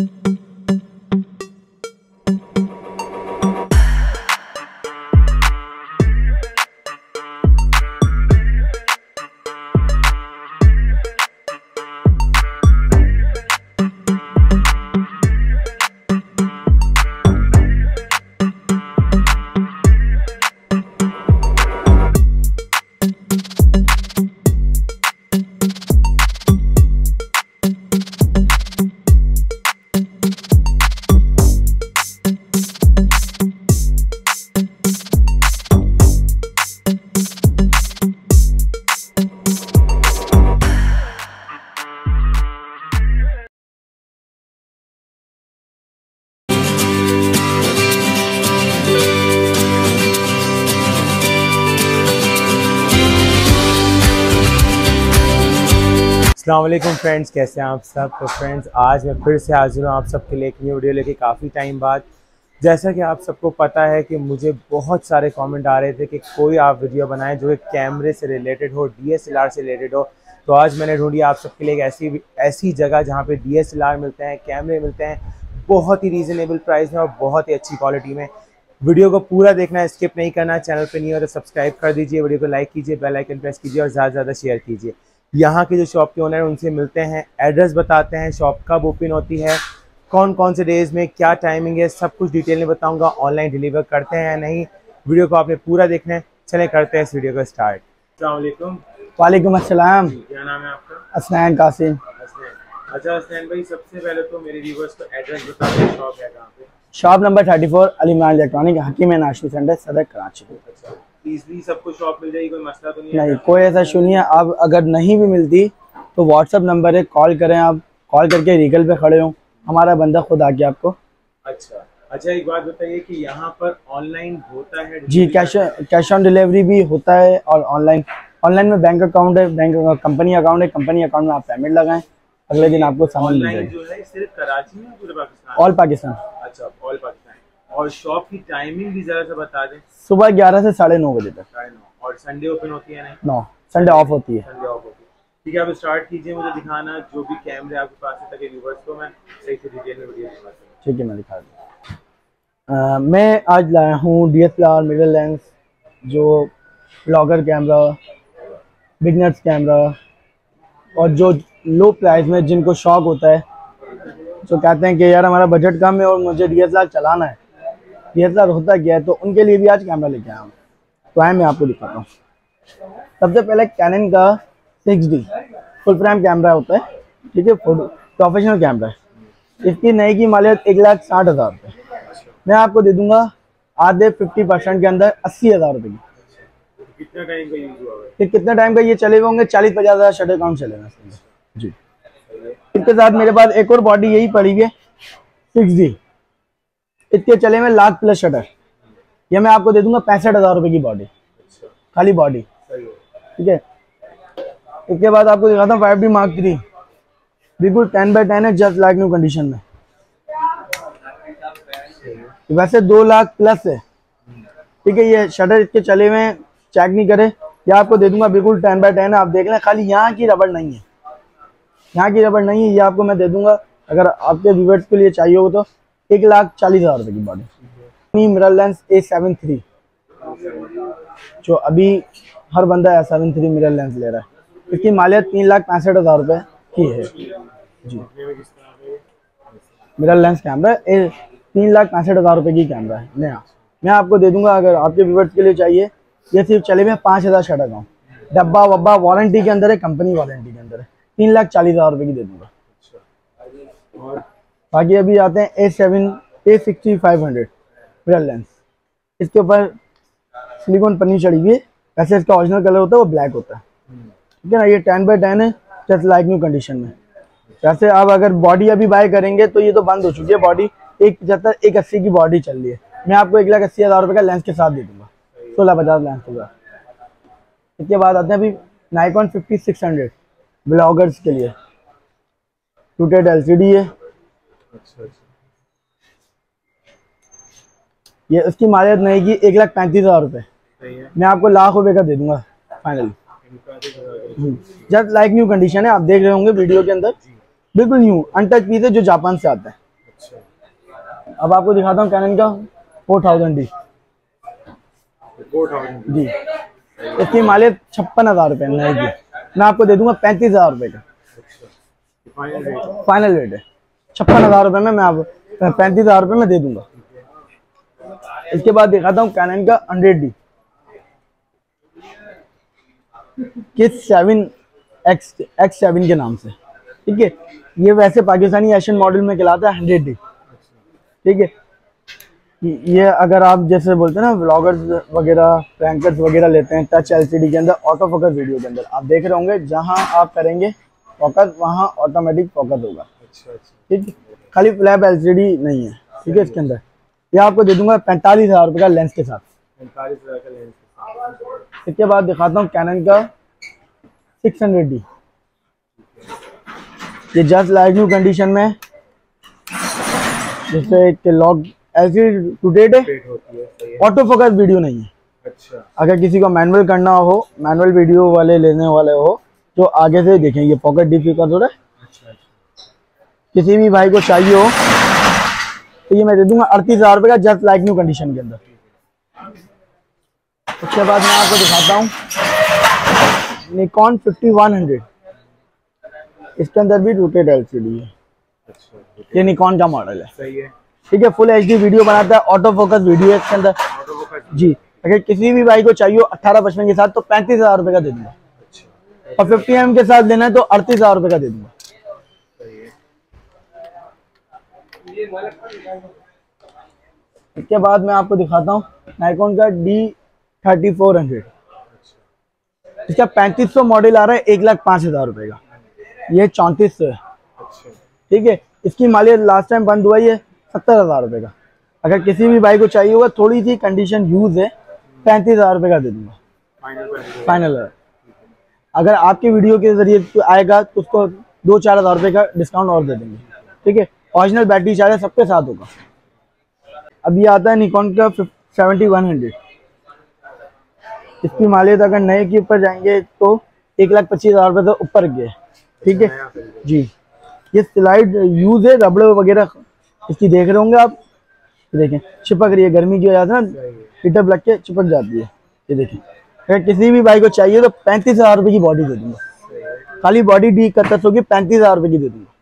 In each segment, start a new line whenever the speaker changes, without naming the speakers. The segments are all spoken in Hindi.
अस्सलाम वालेकुम फ्रेंड्स, कैसे हैं आप सब। तो फ्रेंड्स, आज मैं फिर से हाजिर हूँ आप सबके लिए एक न्यू वीडियो लेके काफ़ी टाइम बाद। जैसा कि आप सबको पता है कि मुझे बहुत सारे कमेंट आ रहे थे कि कोई आप वीडियो बनाएं जो एक कैमरे से रिलेटेड हो, DSLR से रिलेटेड हो। तो आज मैंने ढूंढी आप सबके लिए एक ऐसी जगह जहाँ पे DSLR मिलते हैं, कैमरे मिलते हैं बहुत ही रीज़नेबल प्राइस में और बहुत ही अच्छी क्वालिटी में। वीडियो को पूरा देखना, स्किप नहीं करना। चैनल पे नहीं हो तो सब्सक्राइब कर दीजिए, वीडियो को लाइक कीजिए, बेल आइकन प्रेस कीजिए और ज़्यादा से ज़्यादा शेयर कीजिए। यहाँ के जो शॉप के ओनर हैं उनसे मिलते हैं, एड्रेस बताते हैं, शॉप कब ओपन होती है, कौन कौन से डेज़ में क्या टाइमिंग है, सब कुछ डिटेल में बताऊंगा। ऑनलाइन डिलीवर करते हैं या नहीं, वीडियो को आपने पूरा देखना है। चलें करते हैं इस वीडियो को स्टार्ट। अस्सलाम वालेकुम।
वालेकुम अस्सलाम।
क्या नाम है आपका?
असनैन कासिम।
अच्छा असनैन भाई, सबसे पहले तो मेरे व्यूअर्स को एड्रेस बता दें, शॉप है कहाँ पे?
Shop number 34 Ali Imran electronic, Hakim Nashvi centre, Saddar Karachi.
अच्छा, इजली सबको शॉप मिल जाएगी, कोई मसला तो नहीं?
नहीं, कोई ऐसा इशू नहीं है। आप अगर नहीं भी मिलती तो व्हाट्सअप नंबर है, कॉल करें। आप कॉल करके रीगल पे खड़े हो, हमारा बंदा खुद आके आपको।
अच्छा एक बात बताइए कि यहाँ पर ऑनलाइन होता है?
जी, कैश ऑन डिलीवरी भी होता है और ऑनलाइन में बैंक अकाउंट है, बैंक कंपनी अकाउंट है, कंपनी अकाउंट में आप पेमेंट लगाएं, अगले दिन आपको सामान मिल जाएगा।
जो है सिर्फ कराची में, पूरे पाकिस्तान?
ऑल पाकिस्तान।
अच्छा, ऑल पाकिस्तान। और शॉप की टाइमिंग भी जरा सा बता दें।
सुबह 11 से 9:30 बजे तक।
9:30। और संडे ओपन होती है? नहीं,
9 संडे ऑफ होती है।
संडे ऑफ होती है। ठीक है, आप स्टार्ट कीजिए, मुझे दिखाना जो भी कैमरे आपके पास है ताकि व्यूअर्स को मैं सही से डिटेल में वीडियो दिखा सकूं।
ठीक है, मैं दिखा दूँ। मैं आज लाया हूँ DSLR मिरर लेंस, जो ब्लॉगर कैमरा, बिगनर्स कैमरा और जो लो प्राइस में जिनको शौक होता है, जो कहते हैं कि यार हमारा बजट कम है और मुझे DSLR चलाना है, DSLR होता क्या है, तो उनके लिए भी आज कैमरा लेके आया हूँ। तो आए मैं आपको दिखाता हूँ। सबसे पहले कैनन का 6D फुल फ्रेम कैमरा होता है, ठीक है, फोटो प्रोफेशनल कैमरा है। इसकी नई की मालियत 1,60,000 रुपये। मैं आपको दे दूंगा आधे 50% के अंदर 80,000 रुपये की।
कितना टाइम का यूज हुआ है?
फिर कितना टाइम का ये चले होंगे? 40-50 हज़ार शटर काउंट चलेगा जी। इसके साथ मेरे पास एक और बॉडी यही पड़ी है 6D, इसके चले में 1,00,000+ शटर। ये मैं आपको दे दूंगा 65,000 रुपये की बॉडी, खाली बॉडी, ठीक है। इसके बाद आपको दिखाता हूँ 5D Mark III, बिल्कुल 10x10 है, जस्ट लाइक न्यू कंडीशन में। वैसे 2,00,000+ है, ठीक है। ये शटर इसके चले हुए चेक नहीं करे, ये आपको दे दूंगा बिल्कुल 10x10 है। आप देख लें, खाली यहाँ की रबड़ नहीं है, यहाँ की रबड़ नहीं है। ये आपको मैं दे दूंगा, अगर आपके व्यूअर्स के लिए चाहिए हो तो 1,40,000 रुपये की body. Mirror lens A7 III, जो अभी हर बंदा A7 III मिरर लेंस ले रहा है। इसकी मालियत 3,65,000 रुपये की है जी। मिरर लेंस कैमरा 3,65,000 रुपये की कैमरा है नया। मैं आपको दे दूंगा, अगर आपके व्यूअर्स के लिए चाहिए। ये सिर्फ चले में 5,000 शटर का, डब्बा वब्बा वारंटी के अंदर है, कंपनी वारंटी के अंदर है। 3,40,000 रुपये की दे दूंगा। और बाकी अभी आते हैं A6500 मिरर लेंस। इसके ऊपर सिलिकॉन पन्नी चढ़ी हुई है, वैसे इसका ओरिजिनल कलर होता है वो ब्लैक होता है, ठीक है ना। ये 10x10 है, जस्ट लाइक न्यू कंडीशन में। वैसे आप अगर बॉडी अभी बाय करेंगे तो ये तो बंद हो चुकी है बॉडी, 175 180 की बॉडी चल रही है। मैं आपको 1,80,000 रुपये का लेंस के साथ दे दूंगा, 1650 लेंस होगा। इसके बाद आते हैं अभी Nikon 5600 ब्लॉगर्स के लिए, टूटेड LCD है। ये उसकी मालियत नहीं की 1,35,000 रुपये। मैं आपको 1,00,000 रुपये का दे दूंगा finally, just like new condition है। आप देख रहे होंगे वीडियो के अंदर, बिल्कुल न्यू अनटच पीस है जो जापान से आता है। अब आपको दिखाता हूँ कैनन का 4000D।
4000
जी, इसकी मालियत 56,000 रुपये नए की, मैं आपको दे दूंगा 35,000 रुपये का।
Final rate?
फाइनल रेट है 56,000 रुपये में, मैं आप 35,000 रुपये में दे दूंगा। इसके बाद दिखाता हूँ कैनन का 100D किस 7X7 के नाम से। ठीक है, ये वैसे पाकिस्तानी एशियन मॉडल में कहलाता है 100D। ठीक है, ये अगर आप जैसे बोलते हैं ना व्लॉगर्स वगैरह प्रैंकर्स वगैरह लेते हैं टच एलसीडी के अंदर ऑटो फोकस वीडियो के अंदर, आप देख रहे होंगे जहां आप करेंगे फोकस वहां ऑटोमेटिक फोकस होगा। ठीक है, खाली फ्लैप एलसीडी नहीं है। ठीक है, इसके अंदर ये आपको दे दूंगा 45,000 रुपये का लेंस के साथ।
45,000 का लेंस।
इसके बाद दिखाता हूँ कैनन का 600D। ये जस्ट लाइक न्यू कंडीशन में, जिससे लॉक एलसीडी टू डेट है, ऑटो फोकस वीडियो नहीं है।
अच्छा,
अगर किसी को मैनुअल करना हो, मैनुअल वीडियो वाले लेने वाले हो तो आगे से देखें, ये पॉकेट डिफिकल्ट हो रहा है।
अच्छा।
किसी भी भाई को चाहिए हो तो ये मैं दे दूंगा 38,000 रुपये का जस्ट लाइक न्यू कंडीशन के अंदर। उसके बाद मैं आपको दिखाता हूँ निकॉन 5100। इसके अंदर भी रोटेट एलसीडी है।
अच्छा,
ये निकॉन का मॉडल है।
सही है।
ठीक है, फुल एचडी वीडियो बनाता है, ऑटो फोकस वीडियो है इसके अंदर।
ऑटो फोकस
जी, अगर किसी भी भाई को चाहिए 1855 के साथ तो 35,000 रुपये का दे दूंगा।
अच्छा,
और 50mm के साथ लेना है तो 38,000 रुपये का दे दूंगा।
सही है।
इसके बाद मैं आपको दिखाता हूँ नाइकॉन का D3400। इसका 3500 मॉडल आ रहा है 1,05,000 रुपये का, ये 3400 है।
अच्छा,
ठीक है, इसकी मालियत लास्ट टाइम बंद हुआ है 70,000 रुपये का। अगर किसी भी भाई को चाहिए होगा, थोड़ी सी कंडीशन यूज है, 35,000 रुपये का दे दूंगा फाइनल है। अगर आपके वीडियो के जरिए आएगा तो उसको 2-4 हज़ार रुपये का डिस्काउंट और दे देंगे। ठीक है, ओरिजिनल बैटरी चार्जर सबके साथ होगा। अब ये आता है निकॉन का 7100। इसकी मालियत अगर नए के ऊपर जाएंगे तो 1,25,000 रुपये से ऊपर गए। ठीक है जी, ये स्लाइड यूज है, रबड़ वगैरह इसकी देख रहे होंगे आप, देखें चिपक रही है, गर्मी की वजह से ना हीटर लग के चिपक जाती है। ये देखें, अगर किसी भी भाई को चाहिए तो 35,000 रुपये की बॉडी दे दूंगा, खाली बॉडी D31 होगी, 35,000 रुपये की दे दूंगा।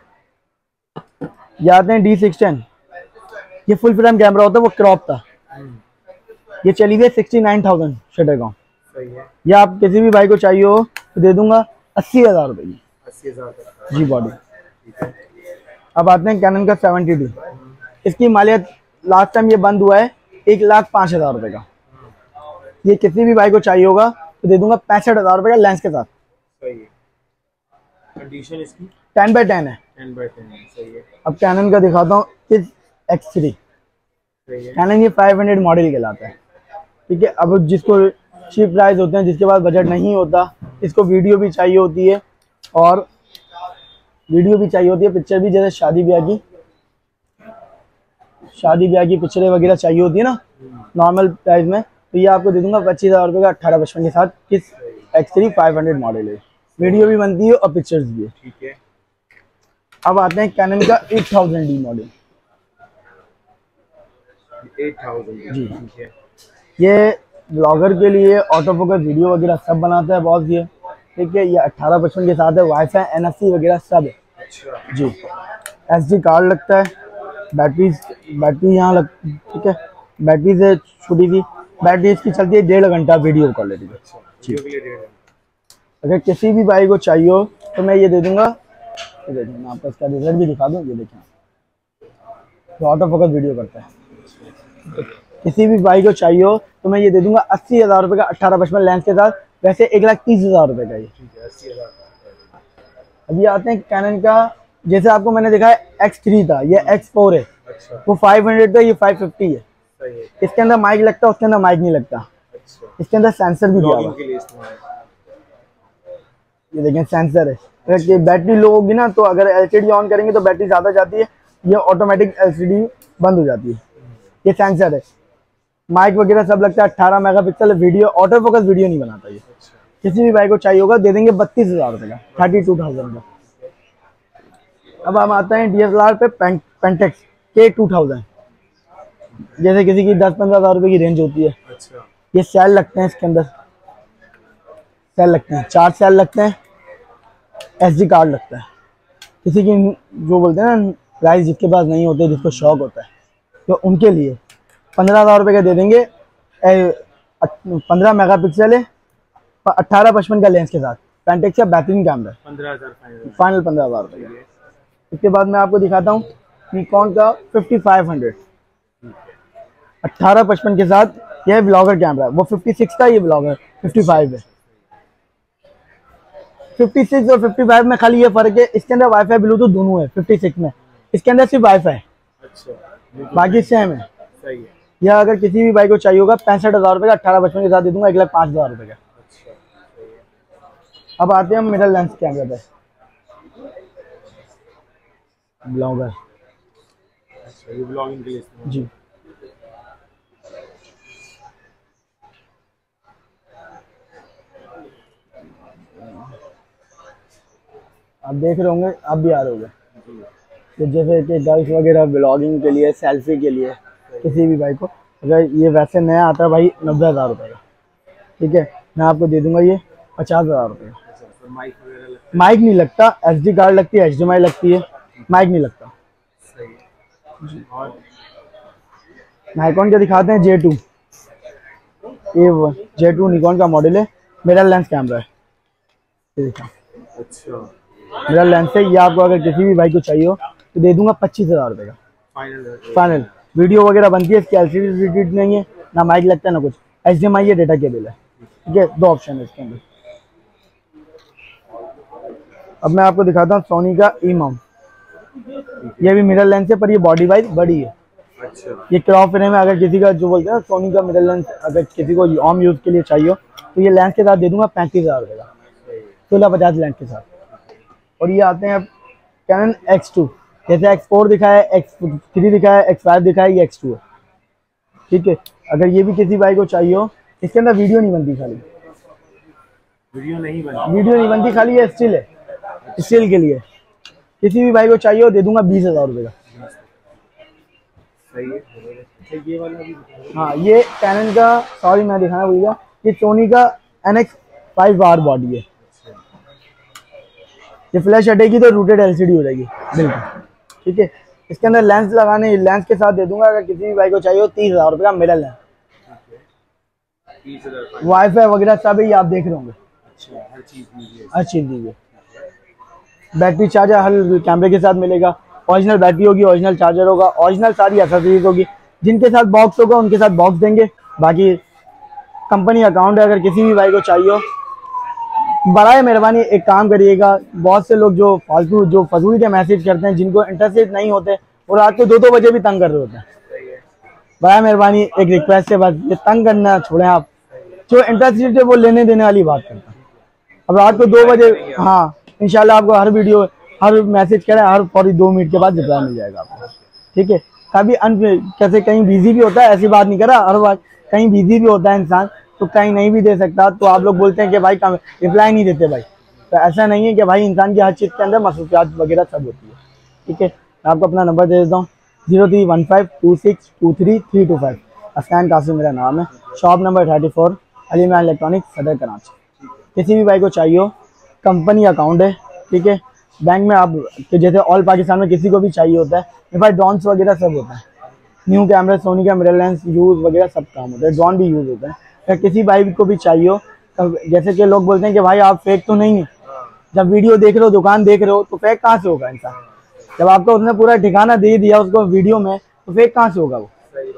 ये आते हैं D610। ये फुल फ्रेम कैमरा होता है, वो क्रॉप था, ये चली गई 69,000 शटर काउंट।
सही है।
ये आप किसी भी भाई को चाहिए हो तो दे दूंगा 80,000 रुपये की
80,000
जी बॉडी। अब आते हैं कैनन का 70D। इसकी मालियत लास्ट टाइम ये बंद हुआ है 1,05,000 रुपये का। ये किसी भी भाई को चाहिए होगा तो दे दूंगा 65,000 रुपये का लेंस के साथ।
सही है। कंडीशन इसकी
10x10 है।
10x10 है। सही है।
अब कैनन का दिखाता हूँ X3।
सही है।
कैनन ये 500 मॉडल कहलाता है। ठीक है, अब जिसको चीप प्राइस होते हैं, जिसके पास बजट नहीं होता, इसको वीडियो भी चाहिए होती है और पिक्चर भी, जैसे शादी ब्याह की पिक्चरें वगैरह चाहिए होती है ना नॉर्मल प्राइस में, तो ये आपको दे दूंगा 25,000 रुपये का 1855 के साथ। किस X3 500 मॉडल है, वीडियो भी बनती है और पिक्चर्स भी है।
ठीक है।
अब आते हैं कैनन का 8000D मॉडल।
8000
जी,
ठीक है।
ये ब्लॉगर के लिए ऑटो फोकस वीडियो वगैरह सब बनाता है बॉस ये। ठीक है, ये 1855 के साथ है, वाईफाई NFC वगैरह सब है।
अच्छा
जी, SD कार्ड लगता है, बैटरी यहाँ लग, ठीक है, बैटरी से छोटी सी बैटरी इसकी चलती है 1.5 घंटा वीडियो क्वालिटी।
अच्छा, वीडियो के लिए 1.5 घंटा।
अगर किसी भी भाई को चाहिए हो तो मैं ये दे दूंगा। ये देखिए, मैं आपको इसका रिजल्ट भी दिखा दूँ। ये देखें, तो ऑटो फोकस वीडियो करता है। किसी भी भाई को चाहिए हो तो मैं ये दे दूंगा 80,000 रुपये का 1855 लेंस के साथ, वैसे 1,30,000 रुपये का ये।
ठीक है, 80,000।
अभी आते हैं कैनन का, जैसे आपको मैंने दिखाया X3 था, ये X4 है।
अच्छा,
वो 500 था, ये 550 है।
सही है।
इसके अंदर माइक लगता है, उसके अंदर माइक नहीं लगता।
अच्छा,
इसके अंदर सेंसर भी दिया हुआ
ब्लॉगिंग
है।
के लिए इस्तेमाल।
ये देखें सेंसर है, अगर बैटरी लो होगी ना तो अगर LCD ऑन करेंगे तो बैटरी ज़्यादा जाती है, ये ऑटोमेटिक LCD बंद हो जाती है। ये सेंसर है, माइक वगैरह सब लगता है। 18 megapixel video, auto focus video नहीं बनाता ये।
अच्छा,
किसी भी भाई को चाहिए होगा दे देंगे 32,000 रुपये का, 32,000 का। अब हम आते हैं DSLR पे पेंटेक्स K2000। जैसे किसी की 10-15 हज़ार रुपए की रेंज होती है।
अच्छा।
ये सेल लगते हैं, इसके अंदर सेल लगते हैं, 4 सेल लगते हैं, SD कार्ड लगता है। किसी की जो बोलते हैं ना प्राइस जिसके पास नहीं होते, जिसको शौक होता है, तो उनके लिए 15,000 रुपये का दे देंगे। 15 मेगापिक्सल है, 18-55 का लेंस के साथ, पेंटेक्स का बेहतरीन कैमरा है।
15,000
फाइनल 15,000 रुपये का। इसके बाद मैं आपको दिखाता हूँ निकॉन का 5500, 18-55 के साथ। यह ब्लॉगर कैमरा है, वो 56 का, ये ब्लॉगर 55 है। 56 और 55 में खाली ये फर्क है, इसके अंदर वाईफाई ब्लूटूथ दोनों है। 56 में इसके अंदर सिर्फ वाईफाई है,
अच्छा,
बाकी सेम है।
सही है।
यह अगर किसी भी बाइक को चाहिए होगा 65,000 रुपये का, 18-55 के साथ दे दूंगा 1,05,000 रुपये का।
अच्छा,
अब आते हैं हम मिरर लेंस कैमरे पे, ब्लॉगर।
अच्छा, ये ब्लॉगिंग के लिए इस्तेमाल।
जी, आप देख रहे होंगे, आप भी आ रहे होंगे। तो जैसे कि गर्ल्स वगैरह ब्लॉगिंग के लिए, सेल्फी के लिए, किसी भी बाइक को, अगर ये वैसे नया आता है भाई 90,000 रुपये का, ठीक है, मैं आपको दे दूंगा ये 50,000 रुपये का।
अच्छा, तो माइक वगैरह लगता
माइक नहीं लगता, SD कार्ड लगती है, HDMI लगती है, माइक नहीं लगता।
है। सही है। और
निकॉन के दिखाते हैं J2, J2 निकॉन का मॉडल है, मिरर लेंस कैमरा है। ये देखा,
अच्छा,
मिरर लेंस है। ये आपको अगर किसी भी बाइक को चाहिए हो तो दे दूंगा 25,000 रुपये का
फाइनल।
फाइनल। वीडियो वगैरह बनती है, इसकी LCD नहीं है, ना माइक लगता है ना कुछ, HDMI है, डेटा केबल है, ठीक है। 2 ऑप्शन है इसके अंदर। अब मैं आपको दिखाता हूँ सोनी का ई माउंट। ये भी मिरर लेंस है, पर ये बॉडी वाइज बड़ी है।
अच्छा,
ये क्रॉप फ्रेम है। अगर किसी का जो बोलते हैं ना सोनी का मिरर लेंस, अगर किसी को होम यूज के लिए चाहिए हो तो ये लेंस के साथ दे दूंगा 35,000 रुपये का, 1650 लेंस के साथ। और ये आते हैं अब कैनन X2, जैसे X4 दिखा है, X3 दिखा है, X5 दिखा है, ये X2 है, ठीक है। अगर ये भी किसी भाई को चाहिए हो, इसके अंदर वीडियो नहीं बनती, खाली
वीडियो नहीं बना।
वीडियो नहीं बनती, खाली ये स्टिल है, स्टिल के लिए। किसी भी भाई को चाहिए हो दे दूंगा 20,000 रुपये का।
सही है। अच्छा, ये वाला भी दिखाओ।
हाँ, ये कैनन का, सॉरी मैं दिखाना भूल गया, ये सोनी का NX5R बॉडी है। ये फ्लैश हटेगी तो रूटेड LCD हो जाएगी बिल्कुल, ठीक है। इसके अंदर लेंस लगाने, लेंस के साथ दे दूंगा। अगर किसी भी बाइक को चाहिए हो 30,000 रुपये का मिरर लेंस,
30,000।
वाईफाई वगैरह सब ही आप देख रहे होंगे,
अच्छा, हर चीज मिली है।
हर चीज दी है। बैटरी चार्जर हर कैमरे के साथ मिलेगा, ओरिजिनल बैटरी होगी, ओरिजिनल चार्जर होगा, ओरिजिनल सारी एक्सेसरीज होगी। जिनके साथ बॉक्स होगा उनके साथ बॉक्स देंगे। बाकी कंपनी अकाउंट है, अगर किसी भी भाई को चाहिए हो, बराए मेहरबानी एक काम करिएगा। बहुत से लोग जो फालतू जो फजूल के मैसेज करते हैं, जिनको इंटरेस्टेड नहीं होते, और रात को 2-2 बजे भी तंग कर रहे होते हैं, बराए मेहरबानी एक रिक्वेस्ट है, बस ये तंग करना छोड़ें आप। जो इंटरेस्टेड है वो लेने देने वाली बात करता है। अब रात को 2 बजे, हाँ इंशाल्लाह आपको हर वीडियो, हर मैसेज करें, हर फौरी 2 मिनट के बाद रिप्लाई मिल जाएगा आपको, ठीक है। कभी कैसे कहीं बिजी भी होता है, ऐसी बात नहीं करा, हर बात कहीं बिजी भी होता है इंसान, तो कहीं नहीं भी दे सकता। तो आप लोग बोलते हैं कि भाई रिप्लाई नहीं देते भाई, तो ऐसा नहीं है कि भाई इंसान की हर चीज़ के अंदर मसरूफियात वगैरह सब होती है, ठीक है। मैं आपको अपना नंबर दे देता हूँ, 0315262325। अस्कान कासिम मेरा नाम है, शॉप नंबर 34, अली मान इलेक्ट्रॉनिक, सदर कराची। किसी भी भाई को चाहिए हो, कंपनी अकाउंट है, ठीक है। बैंक में आप जैसे ऑल पाकिस्तान में किसी को भी चाहिए होता है, मेरे पास ड्रोन्स वगैरह सब होता है, न्यू कैमरा, सोनी का मिरर लेंस यूज़ वगैरह सब काम होता है, ड्रोन भी यूज़ होता है। अगर किसी भाई को भी चाहिए हो, जैसे कि लोग बोलते हैं कि भाई आप फेक तो नहीं है, जब वीडियो देख रहे हो, दुकान देख रहे हो, तो फेक कहाँ से होगा इंसान? जब आपको उसने पूरा ठिकाना दे दिया उसको वीडियो में, तो फेक कहाँ से होगा वो?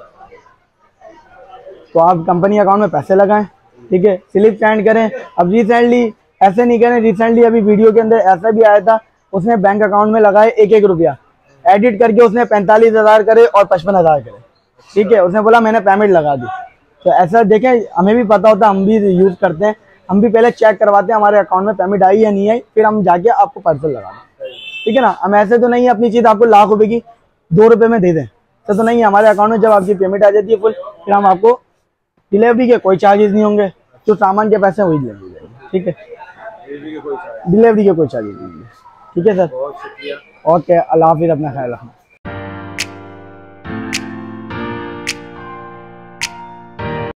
तो आप कंपनी अकाउंट में पैसे लगाएं, ठीक है, स्लिप सेंड करें। अब रिसेंटली ऐसे नहीं करें, रिसेंटली अभी वीडियो के अंदर ऐसा भी आया था, उसने बैंक अकाउंट में लगाए 1-1 रुपया, एडिट करके उसने 45,000 करे और 55,000 करे, ठीक है। उसने बोला मैंने पेमेंट लगा दी। तो ऐसा देखें, हमें भी पता होता है, हम भी यूज़ करते हैं, हम भी पहले चेक करवाते हैं हमारे अकाउंट में पेमेंट आई या नहीं आई, फिर हम जाके आपको पार्सल लगा दें, ठीक है ना। हम ऐसे तो नहीं है अपनी चीज़ आपको लाख रुपए की 2 रुपये में दे दें, तो नहीं है। हमारे अकाउंट में जब आपकी पेमेंट आ जाती है फुल, फिर हम आपको डिलीवरी के कोई चार्जेस नहीं होंगे, जो सामान के पैसे वही ले जाएंगे, ठीक है। डिलीवरी के कोई चार्जेस नहीं होंगे, ठीक है सर।
बहुत शुक्रिया।
ओके, अल्लाह हाफिज़, अपना ख्याल रखना।